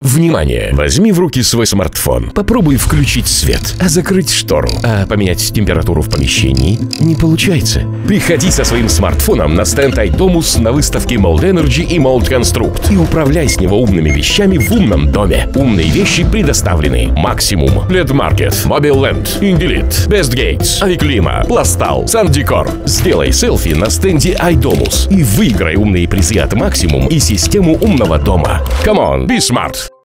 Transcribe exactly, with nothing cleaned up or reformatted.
Внимание! Возьми в руки свой смартфон. Попробуй включить свет, а закрыть штору. А поменять температуру в помещении не получается. Приходи со своим смартфоном на стенд iDomus на выставке Mold Energy и Mold Construct и управляй с него умными вещами в умном доме. Умные вещи предоставлены: Maximum, Led Market, Mobileland, Indelete, Best Gates, iClima, Plastal, SunDecor. Сделай селфи на стенде iDomus и выиграй умные призы от Maximum и систему умного дома. Come on, be smart!